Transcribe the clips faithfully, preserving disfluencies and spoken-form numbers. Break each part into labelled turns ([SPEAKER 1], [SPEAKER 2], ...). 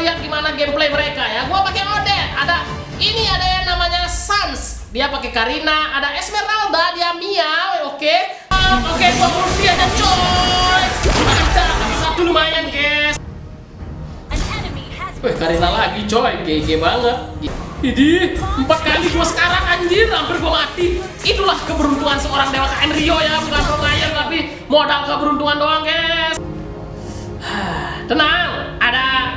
[SPEAKER 1] lihat gimana gameplay mereka ya. Gua pakai Odette. Ada ini ada yang namanya Sans. Dia pakai Karina, ada Esmeralda, dia Mia. Oke. Oke, gua ulti aja coy. Mantap, satu lumayan, guys. Wih, Karina lagi coy. G G banget. Idi, empat kali gua sekarang anjir, hampir gua mati. Itulah keberuntungan seorang Dewa K N Rio ya, bukan pro player tapi modal keberuntungan doang, guys. Tenang, ada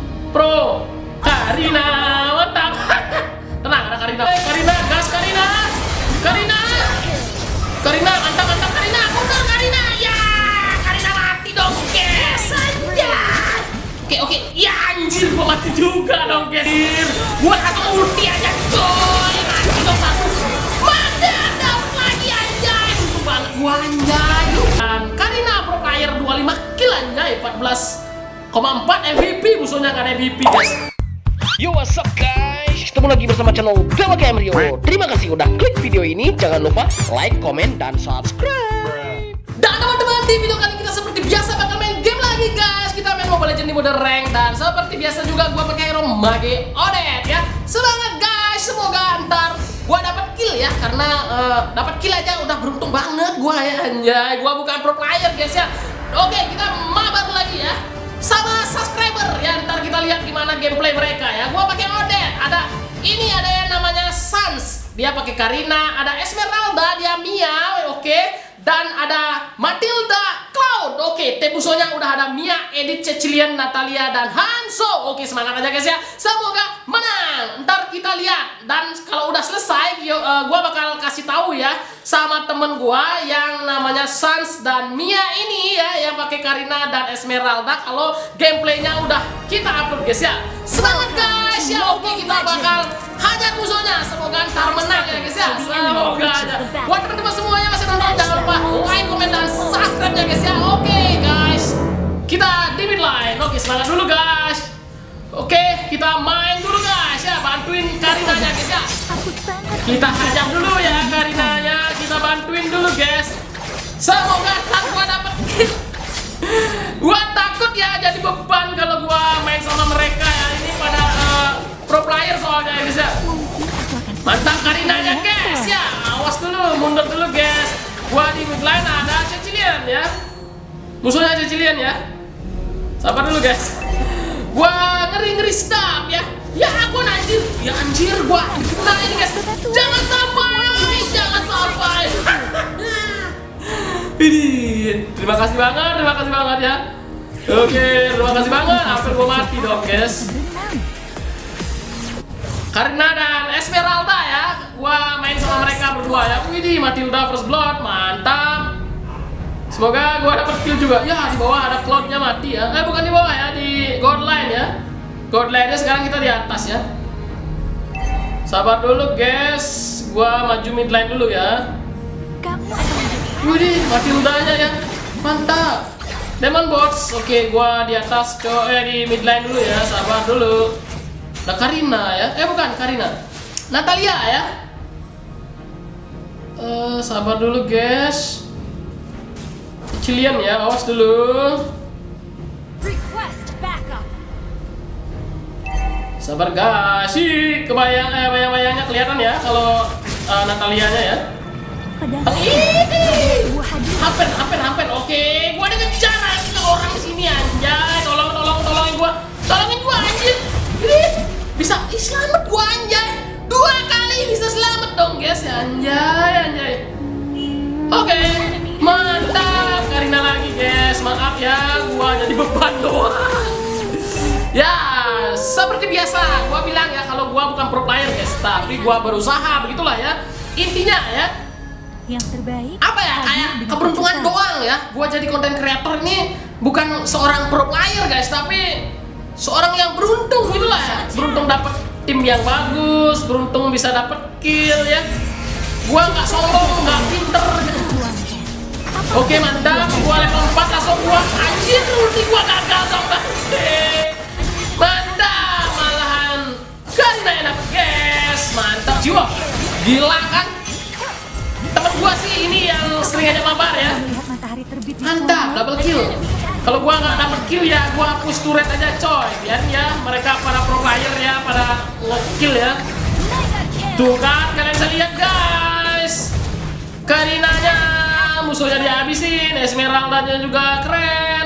[SPEAKER 1] Pro Karina, mantap. Tenang, ada Karina. Hey, Karina, gas Karina. Karina. Karina, mantap, mantap Karina. Mundur Karina. Ya, Karina mati dong, guys. Saja. Oke, oke. Ya anjir, gua mati juga dong, guys. Gua satu ulti aja, coy. Mati dong satu. Mantap, dapat lagi anjay. Untung banget gua anjay. Dan Karina pro player dua puluh lima kill anjay, empat belas koma empat M V P, musuhnya nggak ada M V P, guys.
[SPEAKER 2] Yo, what's up guys? Ketemu lagi bersama channel Dewa K N Rio. Terima kasih udah klik video ini. Jangan lupa like, komen, dan subscribe.
[SPEAKER 1] Dan teman-teman, di video kali kita seperti biasa bakal main game lagi, guys. Kita main Mobile Legends di mode rank. Dan seperti biasa juga gua pakai hero Mage Odette ya. Semangat guys, semoga ntar gua dapat kill ya. Karena uh, dapat kill aja udah beruntung banget gua ya anjay. Gua bukan pro player, guys ya. Oke, kita mabar lagi ya sama subscriber ya. Ntar kita lihat gimana gameplay mereka ya. Gua pakai Odette. Ada ini ada yang namanya Sans. Dia pakai Karina, ada Esmeralda, dia Mia. Oke. Dan ada Matilda, Cloud. Oke, Tebusonya udah ada Mia, Edith, Cecilian, Natalia, dan Hanso. Oke, semangat aja guys ya. Semoga menang. Ntar kita lihat. Dan kalau udah selesai, yo, uh, gua bakal kasih tahu ya sama temen gua yang namanya Sans dan Mia ini ya, yang pakai Karina dan Esmeralda. Kalau gameplaynya udah kita upload guys ya. Semangat guys ya. Oke, kita bakal hajar musuhnya. Semoga ntar menang ya guys ya. Semoga aja. Buat teman-teman semuanya masih nonton, jangan lupa like, komen, dan subscribe ya guys ya. Oke guys, kita di midline. Oke, semangat dulu guys. Oke, kita main dulu guys ya. Bantuin Karinanya guys ya. Kita hajar dulu ya Karinanya. Kita bantuin dulu guys. Semoga ntar gua dapet kill. Gua takut ya jadi beban kalau gua main sama mereka ya. Ini pada uh, pro player soalnya ya guys ya. Mantap Karinanya guys ya. Awas dulu, mundur dulu guys. Gua di midline ada Cecilian ya. Musuhnya Cecilian ya. Sabar dulu guys. Gua ngeri-ngeri sedap ya. Ya aku anjir. Ya anjir gua. Nah ini guys. Jangan sampai, jangan sampai. Ini terima kasih banget, terima kasih banget ya. Oke, terima kasih banget. Hampir gua mati dong guys. Karina dan Esmeralda ya, gua main sama mereka berdua ya. Widih, Matilda first blood, mantap. Semoga gua dapet kill juga. Ya, di bawah ada Cloudnya mati ya. Eh bukan di bawah ya, di Godline ya. Godline-nya sekarang kita di atas ya. Sabar dulu guys, gua maju midline dulu ya. Widih, Matildanya ya, mantap. Demon Bots, oke gua di atas, coy eh, di midline dulu ya. Sabar dulu. Nah Karina ya, eh bukan Karina, Natalia ya. Uh, sabar dulu guys. Cecilian ya, awas dulu. Sabar guys, sih kebayang eh bayang-bayangnya kelihatan ya kalau uh, Natalianya ya. Hampir, hampir, hampir. Oke, gua ada ngejar ke orang di sini anjay. Tolong, tolong, tolongin gua, tolongin gua anjir. Bisa ih, selamat gua anjay. Dua kali bisa selamat dong guys ya anjay anjay. Oke, mantap. Karina lagi guys. Maaf ya gua jadi beban doang. Ya, seperti biasa gua bilang ya kalau gua bukan pro player guys, tapi gua berusaha begitulah ya. Intinya ya.
[SPEAKER 3] Yang terbaik
[SPEAKER 1] apa ya kayak keberuntungan doang ya. Gua jadi konten kreator ini bukan seorang pro player guys, tapi seorang yang beruntung gitu lah ya. Beruntung dapat tim yang bagus, beruntung bisa dapat kill ya. Gua nggak sombong, nggak pinter gitu. Oke mantap, gua level empat langsung gua anjir ulti gua gagal dong banget. Mantap, malahan Karina enak guys. Mantap jiwa. Gila kan? Temen gua sih ini yang sering aja mabar ya. Mantap, double kill. Kalau gua nggak dapet kill ya, gua hapus turret aja coy. Biar ya mereka para pro player ya, pada nge-kill ya. Tuh kan, kalian bisa lihat guys. Karinanya musuhnya dihabisin, Esmeralda-nya juga keren.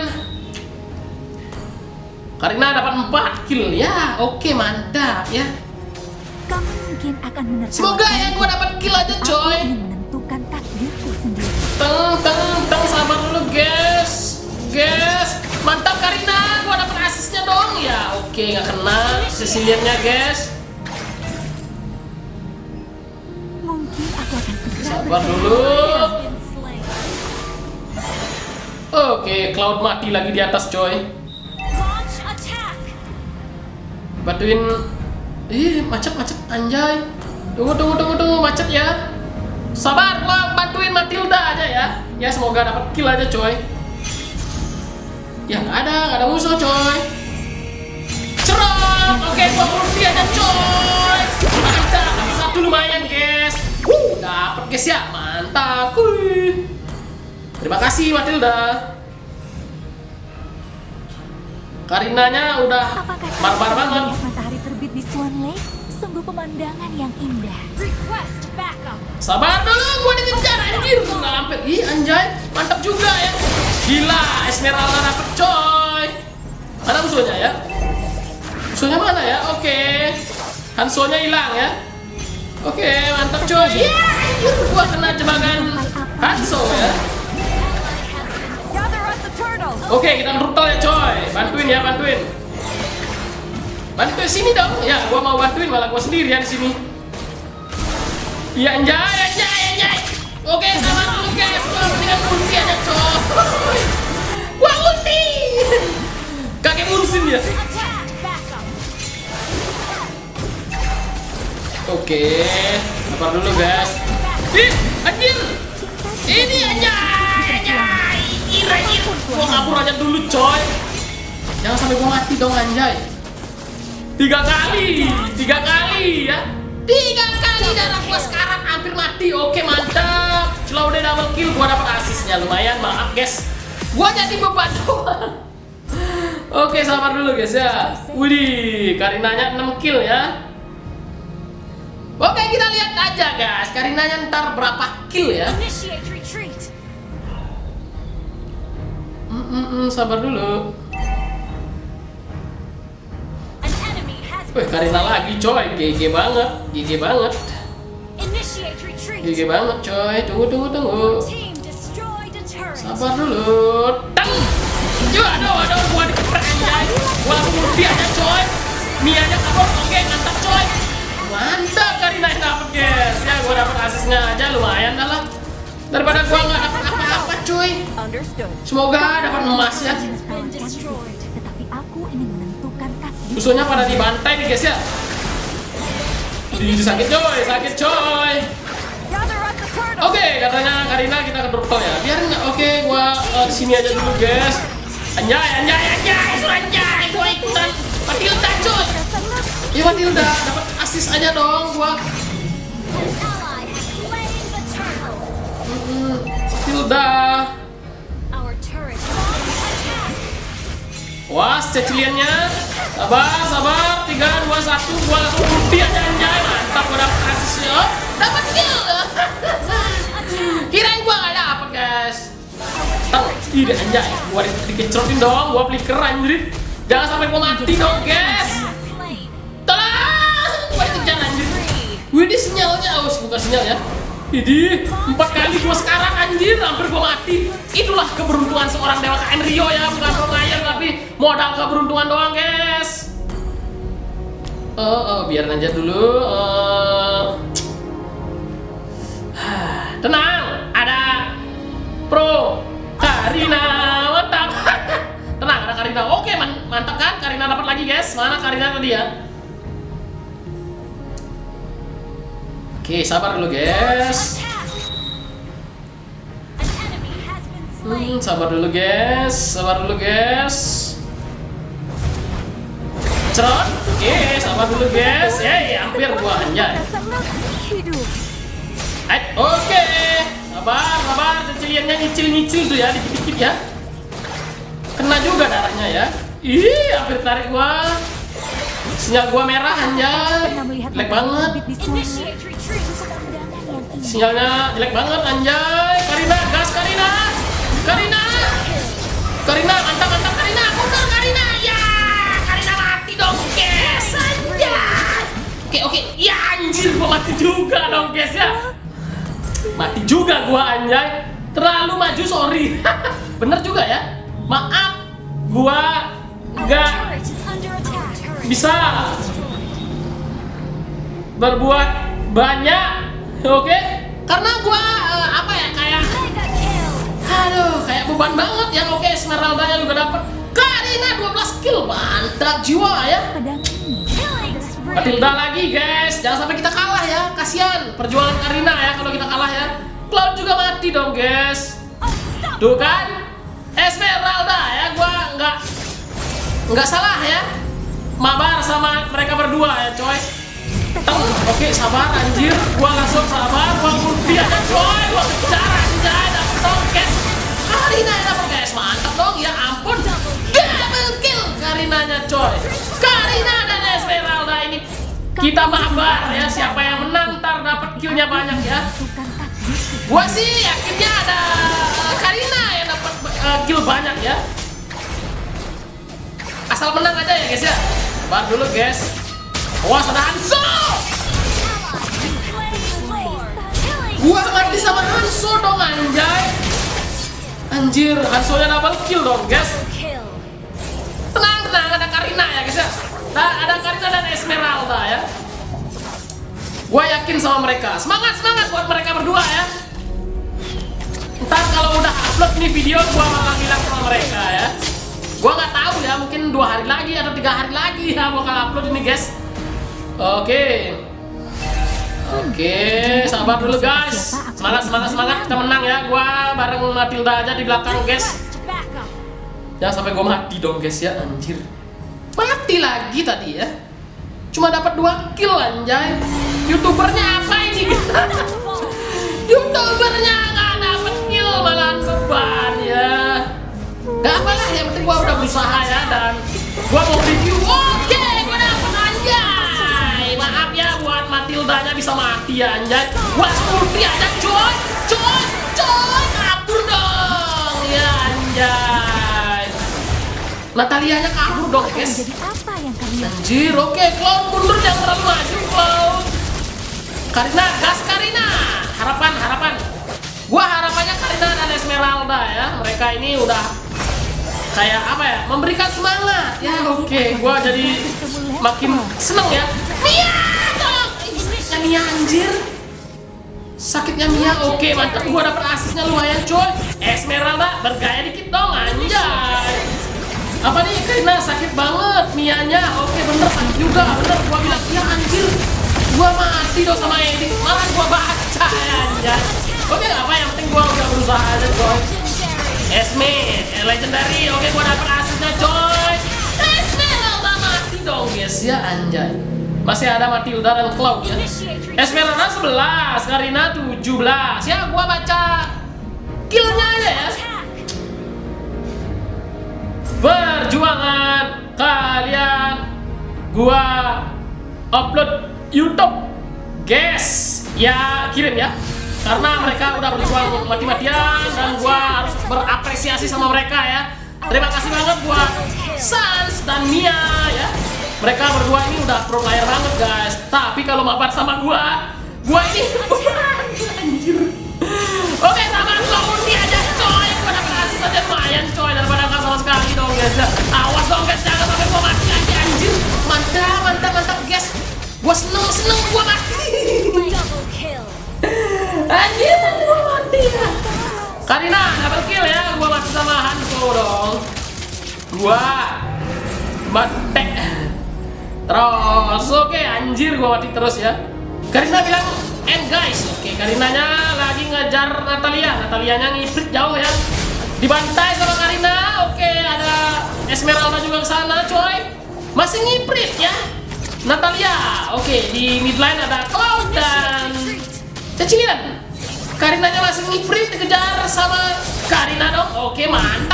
[SPEAKER 1] Karina dapat empat kill ya. Oke, mantap ya.
[SPEAKER 3] Kamu mungkin akan menertawakan.
[SPEAKER 1] Semoga ya gua dapat kill aja coy.
[SPEAKER 3] Aku ingin menentukan takdirku sendiri.
[SPEAKER 1] Teng teng teng, sabar dulu guys. Guys, mantap Karina, gua dapat asisnya dong ya. Oke, nggak kena Sicilian-nya guys.
[SPEAKER 3] Mungkin aku akan segera
[SPEAKER 1] Sabar
[SPEAKER 3] bertemu.
[SPEAKER 1] dulu. Oke, Cloud mati lagi di atas coy. Bantuin. Ih, macet macet anjay. Tunggu tunggu tunggu tunggu macet ya. Sabar, gua bantuin Matilda aja ya. Ya semoga dapat kill aja coy. Ya nggak ada, nggak ada musuh coy. Cerot, oke gua ulti aja coy. Mantap, dapat satu lumayan guys. Wuh, dapat guys ya, mantap. Kuy. Terima kasih Matilda. Karinanya udah
[SPEAKER 3] Apakah kamu
[SPEAKER 1] barbar
[SPEAKER 3] akan
[SPEAKER 1] banget.
[SPEAKER 3] melihat matahari terbit di Swan Lake? Sungguh pemandangan yang indah.
[SPEAKER 1] Sabar dulu, gua dikejar anjir, gua nggak hampir. Ih anjay, mantap juga ya. Gila, Esmeralda dapet coy. Mana musuhnya ya? Musuhnya mana ya? Oke, Hanso-nya hilang ya. Oke, mantap coy. Iya, anjir, gua kena jebakan Hanso ya. Oke, kita brutal ya coy. Bantuin ya, bantuin. Bantuin sini dong. Ya, gua mau bantuin malah gua sendirian di sini. Iya anjay, anjay, anjay. Oke, sabar dulu guys. Gua mendingan ulti aja coy. Gua ulti. Kakek urusin dia. Oke, sabar dulu guys. Ih, anjir. Ini anjay, anjay. Anjir, anjir. Gua kabur aja dulu coy. Jangan sampai gua mati dong anjay. Tiga kali, tiga kali ya. Tiga kali darah gua sekarang hampir mati. Oke mantap. Setelah udah double kill gua dapat asisnya lumayan. Maaf guys, gua jadi beban doang. Oke sabar dulu guys ya. Widih, Karinanya enam kill ya. Oke kita lihat aja guys, Karinanya ntar berapa kill ya. Mm -mm -mm, sabar dulu. Wih, Karina lagi coy, G G banget, G G banget, G G banget coy. Tunggu tunggu tunggu, sabar dulu. Tang, ya aduh aduh, gua dikeprek anjay, gua langsung ulti aja coy. Mianya kabur, oke mantap coy, mantap Karina yang dapet guys. Ya gua dapet asisnya aja lumayan dah lah, daripada gua nggak dapet apa-apa cuy. Semoga dapat emas ya.
[SPEAKER 3] Tetapi aku ingin menentukan takdir.
[SPEAKER 1] Musuhnya pada dibantai nih guys ya. Di sakit coy, sakit coy. Oke, katanya Karina kita ke turtle ya. Biarin nggak? Oke, gua uh, sini aja dulu guys. Anjay, anjay, anjay, suruh anjay, gua ikutan. Matilda coy. Ya Matilda, dapat asis aja dong gua. Hmm, Matilda. Wah, Ceciliannya. Sabar, sabar. tiga, dua, satu. Gua langsung ulti aja anjay. Mantap, gua dapet asisnya. Oh, dapat kill. Kirain gua nggak dapet guys. Tang, tidak anjay. Gua di dikecerotin dong. Gua flicker anjir. Jangan sampai gua mati dong guys. Tolong. Gua dikejar anjir. Wih, ini sinyalnya. Oh, bukan sinyal ya. Idi, empat kali gua sekarang anjir, hampir gua mati. Itulah keberuntungan seorang Dewa K N Rio ya, bukan pro player tapi modal keberuntungan doang, guys. Oh, oh biar aja dulu. Uh... Tenang, ada Pro Karina, mantap. Tenang, ada Karina. Oke, man mantap kan? Karina dapat lagi, guys. Mana Karina tadi ya? Oke, sabar dulu guys. Hmm, sabar dulu guys, sabar dulu guys. Cerot. Oke, sabar dulu guys. Yeay, hampir gua anjay. Eh, oke. Sabar, sabar. Ceciliannya nyicil-nyicil tuh ya, dikit-dikit ya. kena juga darahnya ya. Ih, hampir tarik gua. Sinyal gua merah anjay. Jelek banget. Sinyalnya jelek banget anjay. Karina, gas Karina. Karina. Karina, mantap mantap Karina. Mundur Karina. Ya, Karina mati dong, guys. Anjay. Oke, oke. Ya anjir, gua mati juga dong, guys ya. Mati juga gua anjay. Terlalu maju, sorry. Bener juga ya. Maaf, gua nggak bisa berbuat banyak, oke? Okay? Karena gua uh, apa ya kayak, aduh, kayak beban banget ya. Oke, okay, Esmeralda-nya juga dapat. Karina dua belas kill, mantap jiwa ya. Matilda lagi guys, jangan sampai kita kalah ya. Kasihan perjuangan Karina ya kalau kita kalah ya. Cloud juga mati dong guys. Tuh kan, Esmeralda ya, gua nggak nggak salah ya. Mabar sama mereka berdua ya coy. Oke, sabar anjir. Gua langsung sabar, gua ulti aja coy. Gua kejar anjay, dapet dong guys. Karina yang dapet guys, mantap dong ya ampun. Double kill Karinanya coy. Karina dan Esmeralda ini kita mabar ya. Siapa yang menang ntar dapet killnya banyak ya. Gua sih yakinnya ada Karina yang dapat uh, kill banyak ya. Asal menang aja ya guys ya. Sabar dulu guys. Awas ada Hanzo. Gua mati sama Hanzo dong anjay. Anjir, Hanzo-nya double kill dong guys. Tenang tenang, ada Karina ya guys ya. Nah, ada Karina dan Esmeralda ya. Gua yakin sama mereka. Semangat semangat buat mereka berdua ya. Ntar kalau udah upload nih video, gua bakal bilang sama mereka ya. Gua nggak tahu ya, mungkin dua hari lagi atau tiga hari lagi ya bakal upload ini guys. Oke, oke, sabar dulu guys. Semangat semangat semangat, kita menang ya. Gua bareng Matilda aja di belakang guys. Jangan sampai gua mati dong guys ya, anjir. Mati lagi tadi ya. Cuma dapat dua kill anjay. Youtubernya apa ini? Youtubernya nggak dapat kill, malahan beban ya. Gak apalah, yang penting gua udah berusaha ya. Dan gua mau review. Oke, gua dapet anjay. Maaf ya buat Matildanya bisa mati ya anjay. Gua ulti aja coy. Coy, coy, kabur dong ya anjay. Natalianya kabur dong guys. Anjir, oke, okay. Cloud mundur, jangan terlalu maju Cloud. Karina, gas Karina. Harapan, harapan. Gua harapannya Karina dan Esmeralda ya. Mereka ini udah kayak apa ya, memberikan semangat ya. Oke, okay. Gua jadi makin seneng ya. Mia dong. Sakitnya Mia anjir. Sakitnya Mia, oke, okay, mantap. Gua dapet asisnya lumayan coy. Esmeralda bergaya dikit dong anjay. Apa nih Karina sakit banget Mianya. Oke bener sakit juga, bener gua bilang iya anjir. Gua mati dong sama Edik, malah gua baca ya anjir. Oke apa yang penting gua udah berusaha aja coy. Esme, eh, legendary. Oke gua dapet asisnya coy. Esmeralda mati dong guys ya anjay. Masih ada Matilda dan Cloud ya. Esmeralda sebelas, Karina tujuh belas. Ya gua baca killnya aja ya. Perjuangan kalian gua upload YouTube guys ya, kirim ya, karena mereka udah berjuang mati-matian dan gua harus berapresiasi sama mereka ya. Terima kasih banget buat Sans dan Mia ya, mereka berdua ini udah pro player banget guys. Tapi kalau mabar sama gua, gua ini anjir. Oke sabar, gua ulti aja coy. Gua dapat asis aja lumayan coy, daripada nggak sama sekali dong guys ya. Awas dong guys, jangan sampai gua mati aja anjir. Mantap, mantap, mantap guys. Gua seneng, seneng gua mati. Anjir, gua mati ya. Karina, double kill ya. Gua mati sama Hanzo dong. Gua mati. Terus, oke anjir gua mati terus ya. Karina bilang end guys. Oke, Karinanya lagi ngejar Natalia. Natalianya ngiprit jauh ya. Dibantai sama Karina. Oke, ada Esmeralda juga ke sana, coy. Masih ngiprit ya. Natalia. Oke, di mid lane ada Cloud dan Cecilian. Karinanya masih ngiprit dikejar sama Karina dong. Oke, mantap. Karina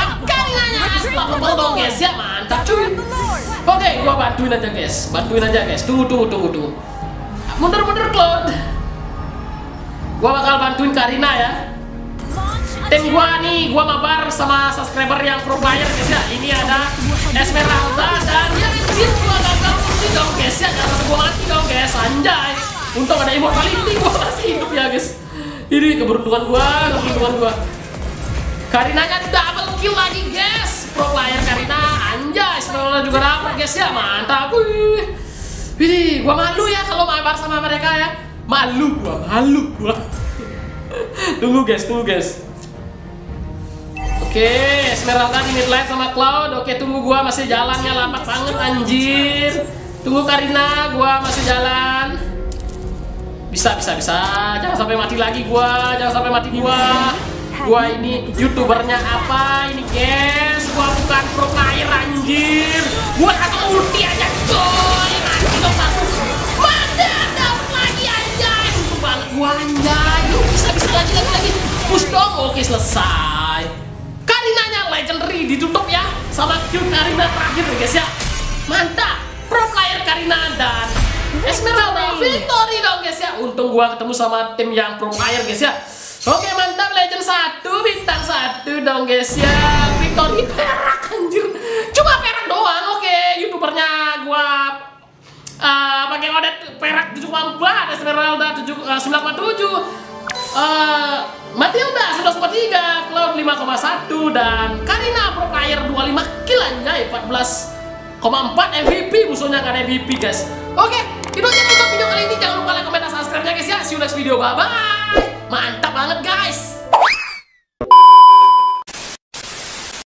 [SPEAKER 1] Karinanya unstoppable dong guys ya, mantap cuy. Oke, gua bantuin aja guys, bantuin aja guys. Tunggu, tunggu, tunggu, tunggu. Mundur-mundur Cloud. Gua bakal bantuin Karina ya. Tim gua nih, gua mabar sama subscriber yang pro player guys ya. Ini ada Esmeralda dan yang ini gua gagal mati dong guys ya. Jangan sampai gua mati dong guys, anjay. Untung ada immortality, gua masih hidup ya guys. Ini keberuntungan gua, keberuntungan gua. Karinanya double kill lagi guys. Pro player Karina, anjay. Esmeralda juga dapat guys ya, mantap. Wih. Wih, gua malu ya kalau mabar sama mereka ya. Malu gua, malu gua. Tunggu guys, tunggu guys. Oke, Esmeralda di mid lane sama Cloud. Oke, tunggu gua masih jalannya lambat banget anjir. Tunggu Karina, gua masih jalan. Bisa, bisa, bisa. Jangan sampai mati lagi gua, jangan sampai mati gua. Gua ini YouTubernya apa ini guys? Gua bukan pro player anjir. Gua satu ulti aja coy. Nanti dong satu. Mana dapat lagi anjay. Untung banget gua anjay. Lu bisa bisa lagi lagi lagi. Push dong. Oke, selesai. Karinanya legendary ditutup ya sama kill Karina terakhir guys ya. Mantap. Pro player Karina dan Esmeralda victory dong guys ya. Untung gua ketemu sama tim yang pro player guys ya. Oke, mantap. Legend satu, bintang satu dong guys ya. Victory perak anjir. Cuma perak doang. Oke, YouTubernya gua uh, pakai odet perak tujuh koma empat, Esmeralda sembilan koma tujuh, uh, Matilda sebelas koma tiga, Cloud lima koma satu dan Karina pro player dua puluh lima kill anjay, empat belas koma empat M V P. Musuhnya kan M V P guys. Oke, itu aja untuk video kali ini. Jangan lupa like, komen, dan subscribe ya guys ya. See you next video. Bye bye. Mantap banget guys.